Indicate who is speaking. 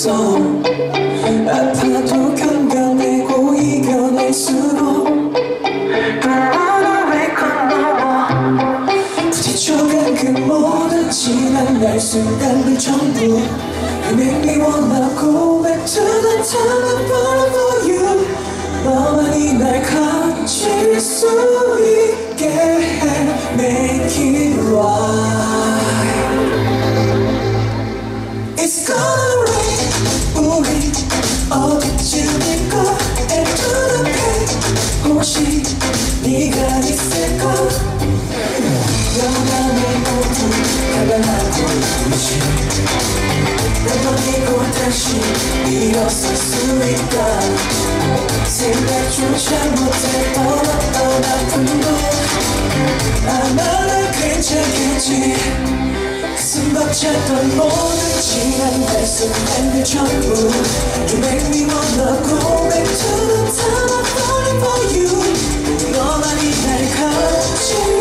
Speaker 1: 있어. 아파도 견뎌내고 이겨낼수록 부딪혀간 그 모든 지난 날 순간들 전부 You make me wanna go back to the time I fell for you. 너만이 날 가질 수 있게 해 Make it right. It's gonna rain. 우리 어디쯤일까? Into the pain. 혹시 네가 있을까? 영감을 모두 갈라하고 있듯이 날 버리고 다시 일어설 수 있다. 생각조차 못했던 아픔도 아마 난 괜찮겠지. 가슴 벅찼던 모든 지난 날 순간들 전부 You make me wanna go back to the time I fell for you. 너만이 날 가질